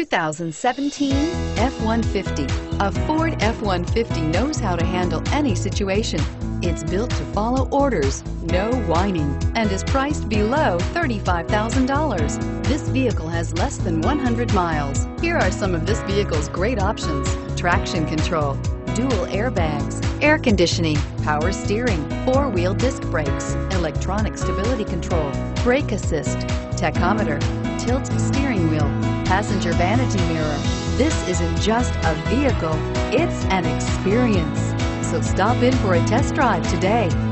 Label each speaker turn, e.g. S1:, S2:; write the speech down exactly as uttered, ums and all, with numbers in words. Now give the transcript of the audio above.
S1: two thousand seventeen F one fifty. A Ford F one fifty knows how to handle any situation. It's built to follow orders, no whining, and is priced below thirty-five thousand dollars. This vehicle has less than one hundred miles. Here are some of this vehicle's great options: traction control, dual airbags, air conditioning, power steering, four-wheel disc brakes, electronic stability control, brake assist, tachometer, tilt steering wheel, passenger vanity mirror. This isn't just a vehicle, it's an experience. So stop in for a test drive today.